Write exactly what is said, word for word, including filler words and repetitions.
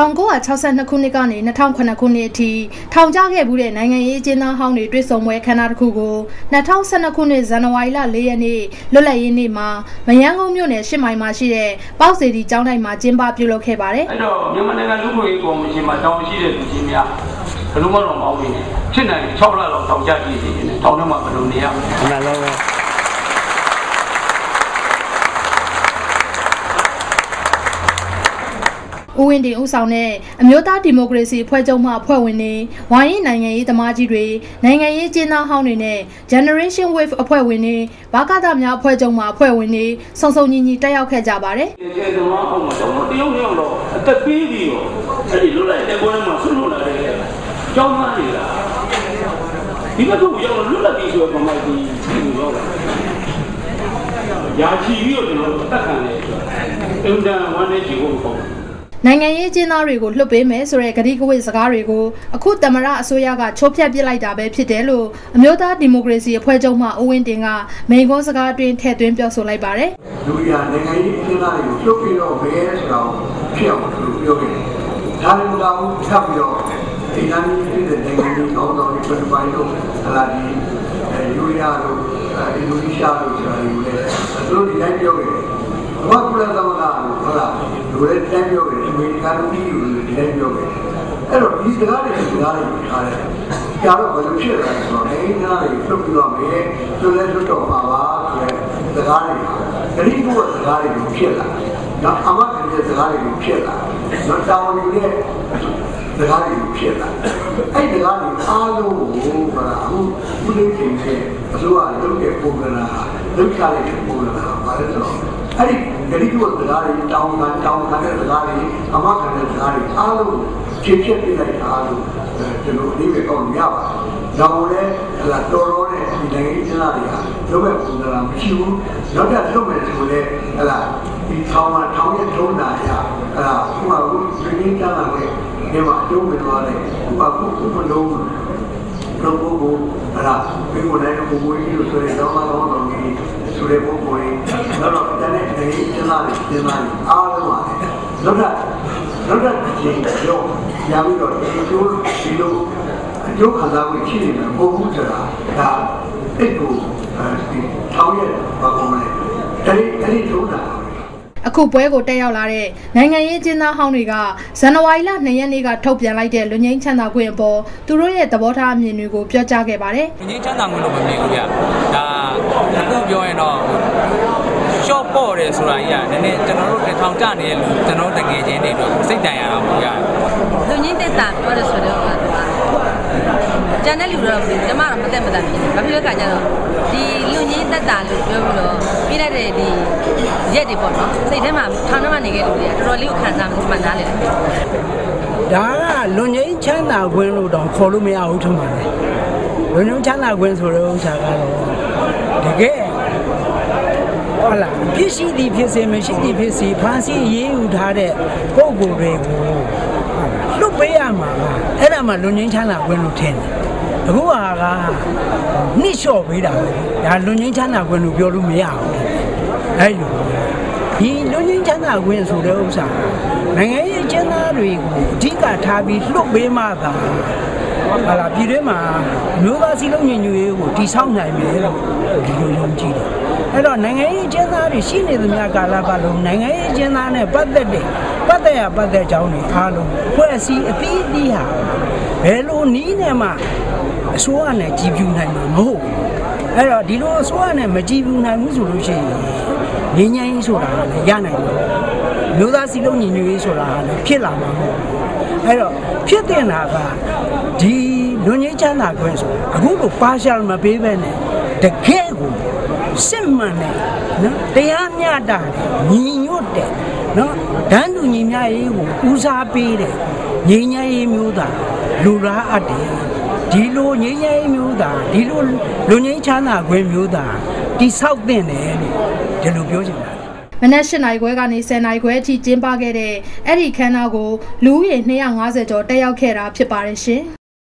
ထောင်ကိုယ်က၆၂ခုနှစ်ကနေ၂၀၀၈ခုနှစ်အထိထောင်ကျခဲ့မှုတဲ့နိုင်ငံရေးအကျဉ်းသားဟောင်းတွေတွေ့ဆုံပွဲခမ်းနားတစ်ခုကို၂၀၁၂ခုနှစ်ဇန်နဝါရီလ၄ရက်နေ့လွတ်လပ်ရေးနေ့မှာမရမ်းကုန်းမြို့နယ်ရှစ်မိုင်မှာရှိတဲ့ပေါက်စေတီကျောင်းတိုင်းမှာကျင်းပပြုလုပ်ခဲ့ပါတယ်။အဲ့တော့မြန်မာနိုင်ငံလူ့ခွင့်ရေးကော်မရှင်မှာတောင်းရှိတဲ့လူကြီးများဘယ်လိုမှတော့မအောင်ဘူး။ဖြစ်နိုင်၆လလောက်တောင်းကြကြည့်နေတယ်။တောင်းတော့မှဘယ်လိုနေရမလဲ။မှန်ပါပါ။ဦးဝင်းတင်ဦးဆောင်တဲ့အမျိုးသားဒီမိုကရေစီအဖွဲ့ချုပ်မှအဖွဲ့ဝင်တွေဝိုင်းရင်နိုင်ငံရေးသမားကြီးတွေနိုင်ငံရေးကျင်းသားဟောင်းတွေနဲ့ Generation Wave အဖွဲ့ဝင်တွေဘာကသများအဖွဲ့ချုပ်မှအဖွဲ့ဝင်တွေစုံစုံညီညီတက်ရောက်ခဲ့ကြပါတယ်။ကျေသမားအောင်မှာတော့တရုတ်ရောက်တော့အသက်ပေးပြီးတော့အဲ့ဒီလွတ်လိုက်တဲ့ပွဲမှာဆွလို့လာတဲ့ကျောင်းသားတွေကဒီဘက်ကိုရောက်လွတ်လပ်ပြီးဆိုတော့မှဒီရောက်လာရာချီပြီးတော့ကျွန်တော်အသက်ခံနေဆိုအင်တန်ဝမ်းနေကြည့်ဖို့ပေါ့နိုင်ငံရေးကျင်းသားတွေကိုလှုပ်ပေးမယ်ဆိုတဲ့ကတိကဝတ်စကားတွေကိုအခုတမရအစိုးရကချိုးဖျက်ပစ်လိုက်တာပဲဖြစ်တယ်လို့အမျိုးသားဒီမိုကရေစီအဖွဲ့ချုပ်မှဦးဝင်းတင်ကမိန့်ခွန်းစကားအတွင်းထည့်သွင်းပြောဆိုလိုက်ပါတယ်။လူရနိုင်ငံရေးကျင်းသားတွေကိုလှုပ်ပြီးတော့ဘယ်ဆိုတော့ဖြစ်အောင်လို့ပြောခဲ့တယ်။ဒါလည်းမကောင်းဘူးထပ်ပြီးတော့ဒီနာမည်ဖြစ်တဲ့နိုင်ငံရေးကောင်းဆောင်တွေပြန်ပိုင်းလို့ဟလာဒီလူရတို့အင်ဒိုနီးရှားတို့ဆိုတာတွေကိုလည်းသူတို့ဒီတိုင်းပြောခဲ့တယ်။ဘာကူလာသမဂ္ဂဟုတ်လားလူတွေတိုင်းပြောခဲ့တယ်အမေရိကန်ပြည်လူတွေဒီတိုင်းပြောခဲ့တယ်အဲ့တော့ဒီစကားတွေစကားတွေထားတယ်ကြာတော့ဘယ်လိုဖြစ်လဲဆိုတော့နိုင်ငံသားတွေပြုတ်ပြီးတော့မယ်သူလည်းလွတ်တော့ပါပါဆိုတဲ့စကားတွေဂရိဘုရားစကားတွေဖြစ်လာနော်အမတ်တဲ့စကားတွေဖြစ်လာနော်တောင်းနေတဲ့စကားတွေဖြစ်လာအဲ့ဒီစကားတွေအားလုံးကိုဘာအခုဘုရားရှင်ရဲ့အစိုးရလုပ်တဲ့ပုံစံဟာလုပ်ချလိုက်တဲ့ပုံစံဟာဘာလဲဆိုတော့အဲ့ဒီဂရိဘုရားစကားတွေတောင်းတာတောင်းတဲ့စကားတွေအမတ်တဲ့စကားတွေအားလုံးခြေဖြတ်ပြလိုက်တာလို့ကျွန်တော်ဒီပဲကောင်းရပါတယ်။ဒါကိုလည်းဟလာတော်တော်နဲ့ဒီနိုင်ငံရေးကျန်းတွေကလုံးဝပုံစံမရှိဘူး။နောက်ထပ်လုပ်မယ်ဆိုလည်းဟလာဒီထောင်မှာထောင်ရဲ့ထုံးတာရဟလာဥပမာကိုဒီနေ့ကျန်းလာတဲ့ဒီမှာအကျုံးဝင်သွားတယ်ဥပမာကိုဥပလုံးတော့ဘုဘဟလာဘယ်ကိုလဲဘုဘကြီးလို့ဆိုရင်တော့တော့တော့ဒီဆိုတဲ့ဘုဘကြီးတော့တော့တနေ့နိုင်ငံရေးကျန်းတွေကျန်းတွေအားလုံးပါလေ။နောက်ထပ်နောက်တစ်ချိန်တော့ရပြီးတော့ဒီလိုဒီလိုအကျိုးခံစားမှုရှိနေမှာမဟုတ်ဘူးဆိုတာဒါအဲ့ကိုဒီထောင်ရဲ့ဘာကောမလဲအဲ့ဒီအဲ့ဒီထုံးတာအခုပွဲကိုတက်ရောက်လာတဲ့နိုင်ငံရေးကျင်းသားဟောင်းတွေကဇန်နဝါရီလ၂ရက်နေ့ကထုတ်ပြန်လိုက်တဲ့လူငင်းချမ်းသာခွင့်အပေါ်သူတို့ရဲ့သဘောထားအမြင်တွေကိုပြောကြားခဲ့ပါတယ်လူငင်းချမ်းသာခွင့်လို့မမြင်ဘူးဗျဒါအခုပြောရင်တော့ရှော့ပေါ့တယ်ဆိုတာကြီးကနည်းနည်းကျွန်တော်တို့ထောင်ကျနေတဲ့လူကျွန်တော်တကယ်ချင်းတွေတော့စိတ်တန်ရတာပေါ့ဗျလူငင်းတက်တာပြောတယ်ဆိုတော့ကျန်တဲ့လူတော့ကျမတော့မသက်မသက်ဖြစ်တယ်ဘာဖြစ်လဲကကြတော့ဒီလူငင်းတက်တာလို့ပြောပြီးတော့ပြလိုက်တဲ့ဒီရက်တွေပေါ့နော်စိတ်ထဲမှာထောင်ထဲမှာနေခဲ့လူတွေကတော်တော်လေးကိုခံစားမှနားလေတယ်ဒါကလူငင်းချမ်းသာခွင့်လို့တော့ခေါ်လို့မရဘူးထင်ပါတယ်လူငင်းချမ်းသာခွင့်ဆိုတဲ့ဥစ္စာကတော့တကယ်ဟုတ်လားဖြစ်ရှိသည်ဖြစ်စေမရှိသည်ဖြစ်စေဖန်ဆီးရေးယူထားတဲ့ပုံကိုယ်တွေကိုလွတ်ပေးရမှာလားအဲ့ဒါမှလူငင်းချမ်းသာခွင့်လို့ထင်တယ်အခုဟာကနှိမ့်လျှော့ပေးတာပဲဒါလူငင်းချမ်းသာခွင့်လို့ပြောလို့မရဘူးအဲ့လိုဒီလူငင်းချမ်းသာခွင့်ဆိုတဲ့ဥစ္စာနိုင်ငံရေးကျန်းသားတွေကိုအဓိကထားပြီးလွတ်ပေးမှသာဟာလာပြည်တွင်းမှာမျိုးသားစီလုံးညီညွတ်ရေးကိုတည်ဆောက်နိုင်မယ်လို့ဒီလိုယုံကြည်တယ်အဲ့တော့နိုင်ငံရေးကျင်းသားတွေရှိနေသမျှကာလပတ်လုံးနိုင်ငံရေးကျင်းသားနဲ့ပတ်သက်တဲ့ပတ်သက်ရပတ်သက်ကြောင်းတွေအားလုံးဖွဲ့စည်းအသီးအသီးဟာဘယ်လိုနည်းနဲ့မှအစိုးရနဲ့ကြည်ပြူနိုင်မှာမဟုတ်ဘူးအဲ့တော့ဒီလိုအစိုးရနဲ့မကြည်ပြူနိုင်ဘူးဆိုလို့ရှိရင်ငြိမ်းချမ်းရေးဆိုတာလည်းရနိုင်တယ်မျိုးသားစီလုံးညီညွတ်ရေးဆိုတာလည်းဖြစ်လာမှာမဟုတ်ဘူးအဲ့တော့ဖြစ်တဲ့နာကဒီလူငင်းချမ်းသာခွင့်ဆိုအခုလို partial မပေးဘဲနဲ့တကယ်ကိုစစ်မှန်တယ်နော်တရားမျှတတယ်ညီညွတ်တယ်နော်ဒန်းတူညီမျှရေးကိုဦးစားပေးတယ်ညီညာရေးမျိုးသားလူလားအပ်တယ်ဒီလိုညီညာရေးမျိုးသားဒီလိုလူငင်းချမ်းသာခွင့်မျိုးသားတိဆောက်တဲ့တယ်လို့ဒီလိုပြောချင်ပါတယ်မနက်၈နာရီခွဲကနေ၁၀နာရီခွဲအထိကျင်းပခဲ့တဲ့အဲ့ဒီခမ်းနားကိုလူဦးရေ၂၅၀ကျော်တက်ရောက်ခဲ့တာဖြစ်ပါတယ်ရှင်